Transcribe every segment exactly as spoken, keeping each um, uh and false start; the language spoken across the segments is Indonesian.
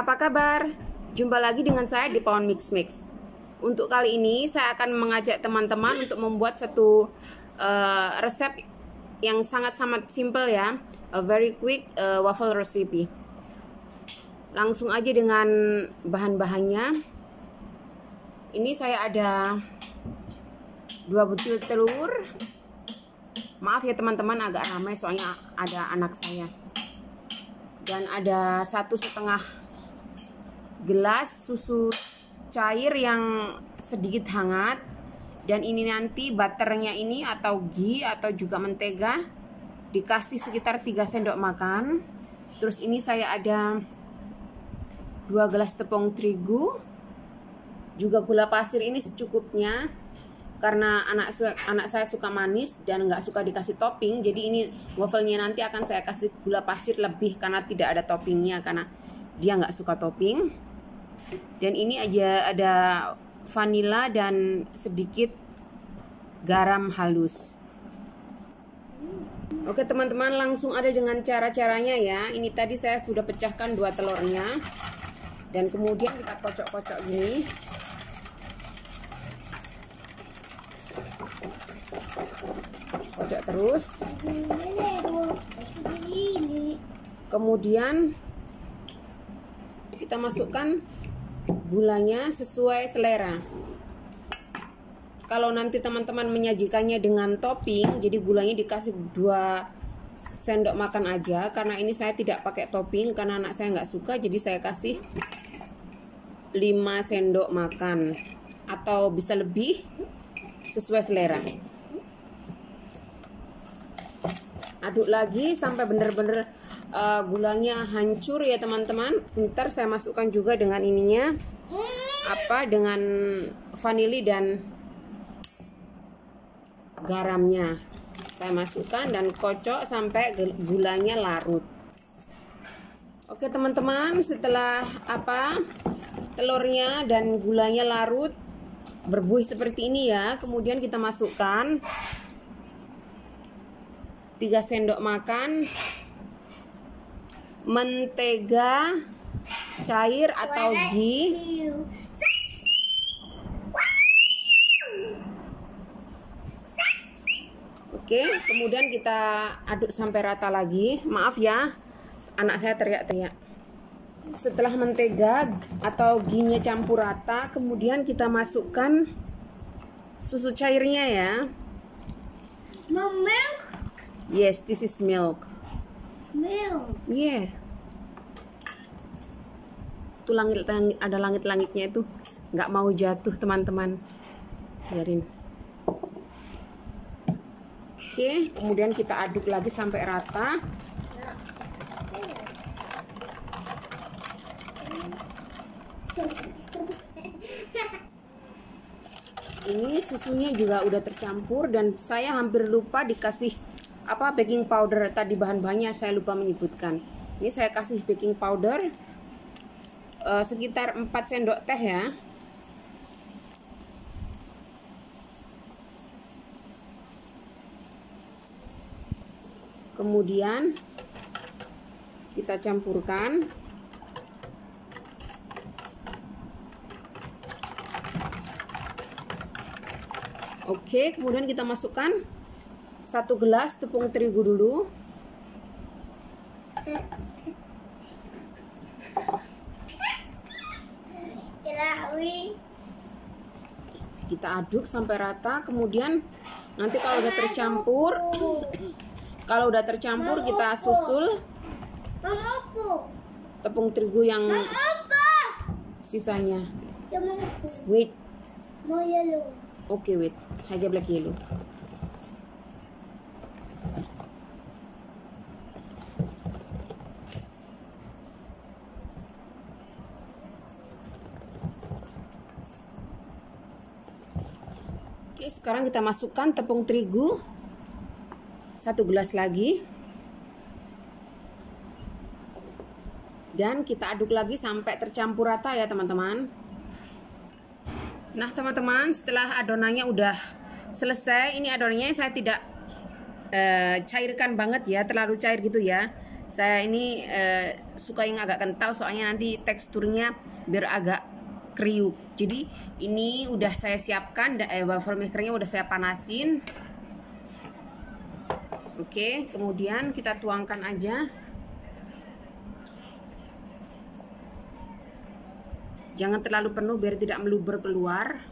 Apa kabar? Jumpa lagi dengan saya di Pound Mix Mix. Untuk kali ini saya akan mengajak teman-teman untuk membuat satu uh, resep yang sangat-sangat simple ya, a very quick uh, waffle recipe. Langsung aja dengan bahan-bahannya. Ini saya ada dua butir telur. Maaf ya teman-teman, agak ramai soalnya ada anak saya. Dan ada satu setengah gelas susu cair yang sedikit hangat. Dan ini nanti butternya ini atau ghee atau juga mentega dikasih sekitar tiga sendok makan. Terus ini saya ada dua gelas tepung terigu, juga gula pasir ini secukupnya karena anak anak saya suka manis dan nggak suka dikasih topping. Jadi ini wafelnya nanti akan saya kasih gula pasir lebih karena tidak ada toppingnya, karena dia nggak suka topping. Dan ini aja ada vanila dan sedikit garam halus. Oke teman-teman, langsung ada dengan cara-caranya ya. Ini tadi saya sudah pecahkan dua telurnya dan kemudian kita kocok-kocok gini. Kocok terus. Kemudian kita masukkan gulanya sesuai selera. Kalau nanti teman-teman menyajikannya dengan topping, jadi gulanya dikasih dua sendok makan aja. Karena ini saya tidak pakai topping karena anak saya nggak suka, jadi saya kasih lima sendok makan atau bisa lebih sesuai selera. Aduk lagi sampai benar-benar uh, gulanya hancur ya teman-teman. Ntar saya masukkan juga dengan ininya, apa dengan vanili dan garamnya. Saya masukkan dan kocok sampai gulanya larut. Oke teman-teman, setelah apa telurnya dan gulanya larut berbuih seperti ini ya, kemudian kita masukkan tiga sendok makan mentega cair atau ghee. Oke, kemudian kita aduk sampai rata lagi. Maaf ya, anak saya teriak-teriak. Setelah mentega atau ghee-nya campur rata, kemudian kita masukkan susu cairnya ya. Milk? Yes, this is milk. Milk. Yeah. Itu langit, langit ada langit-langitnya itu nggak mau jatuh teman-teman. Biarin. Oke, kemudian kita aduk lagi sampai rata. Ini susunya juga udah tercampur dan saya hampir lupa dikasih apa baking powder. Tadi bahan-bahannya saya lupa menyebutkan. Ini saya kasih baking powder uh, sekitar empat sendok teh ya. Kemudian kita campurkan. Oke, kemudian kita masukkan satu gelas tepung terigu dulu. Kita aduk sampai rata. Kemudian nanti kalau udah tercampur, kalau udah tercampur kita susul tepung terigu yang sisanya. Wait. Oke, okay, wait. Haja black yellow. Oke, sekarang kita masukkan tepung terigu satu gelas lagi. Dan kita aduk lagi sampai tercampur rata ya teman-teman. Nah teman-teman, setelah adonannya udah selesai, ini adonannya saya tidak eh, cairkan banget ya, terlalu cair gitu ya. Saya ini eh, suka yang agak kental, soalnya nanti teksturnya biar agak kriuk. Jadi ini udah saya siapkan, eh, waffle makernya udah saya panasin. Oke, kemudian kita tuangkan aja. Jangan terlalu penuh biar tidak meluber keluar.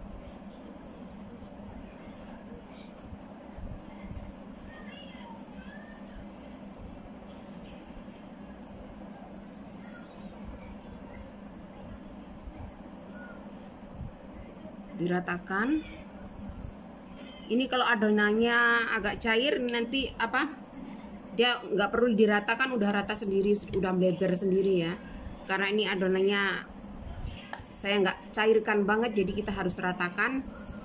Diratakan. Ini kalau adonannya agak cair nanti apa, dia nggak perlu diratakan, udah rata sendiri, udah melebar sendiri ya, karena ini adonannya saya nggak cairkan banget, jadi kita harus ratakan.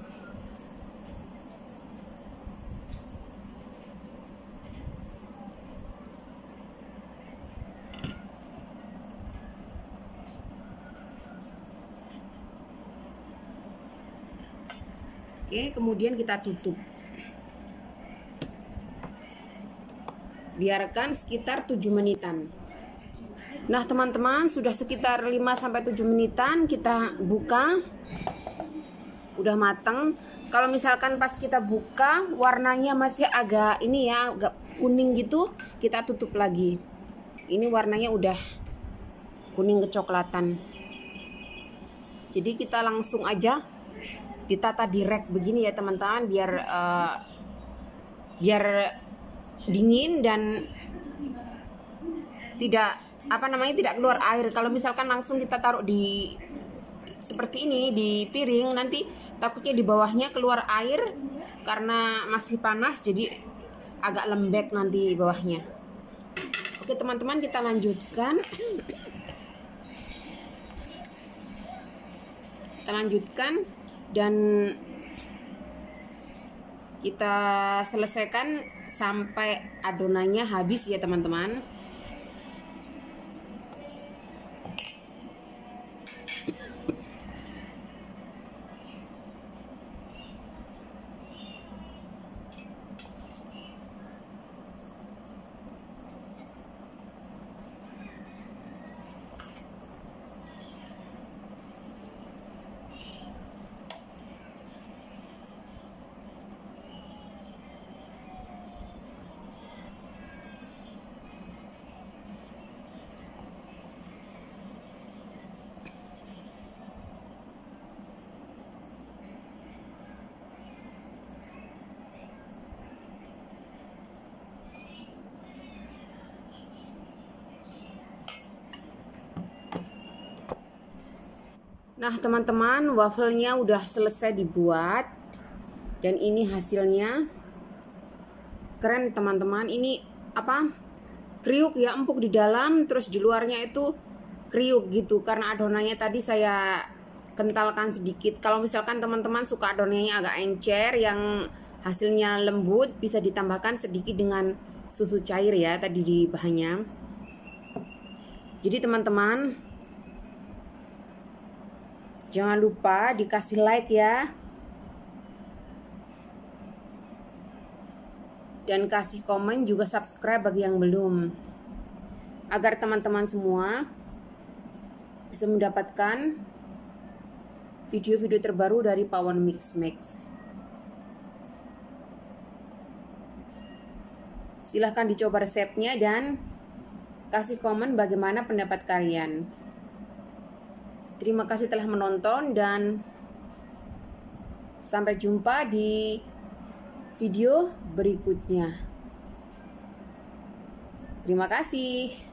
Oke, kemudian kita tutup. Biarkan sekitar tujuh menitan. Nah, teman-teman, sudah sekitar lima sampai tujuh menitan kita buka. Udah matang. Kalau misalkan pas kita buka warnanya masih agak ini ya, agak kuning gitu, kita tutup lagi. Ini warnanya udah kuning kecoklatan. Jadi kita langsung aja ditata di rack begini ya teman-teman, biar uh, biar dingin dan tidak apa namanya tidak keluar air. Kalau misalkan langsung kita taruh di seperti ini di piring, nanti takutnya di bawahnya keluar air karena masih panas, jadi agak lembek nanti bawahnya. Oke teman-teman, kita lanjutkan. Kita lanjutkan dan kita selesaikan sampai adonannya habis ya teman-teman. Nah teman-teman, wafelnya udah selesai dibuat dan ini hasilnya. Keren teman-teman, ini apa, kriuk ya, empuk di dalam, terus di luarnya itu kriuk gitu, karena adonannya tadi saya kentalkan sedikit. Kalau misalkan teman-teman suka adonannya agak encer, yang hasilnya lembut, bisa ditambahkan sedikit dengan susu cair ya tadi di bahannya. Jadi teman-teman, jangan lupa dikasih like ya, dan kasih komen juga, subscribe bagi yang belum, agar teman-teman semua bisa mendapatkan video-video terbaru dari Pawon Mix Mix. Silahkan dicoba resepnya dan kasih komen bagaimana pendapat kalian. Terima kasih telah menonton dan sampai jumpa di video berikutnya. Terima kasih.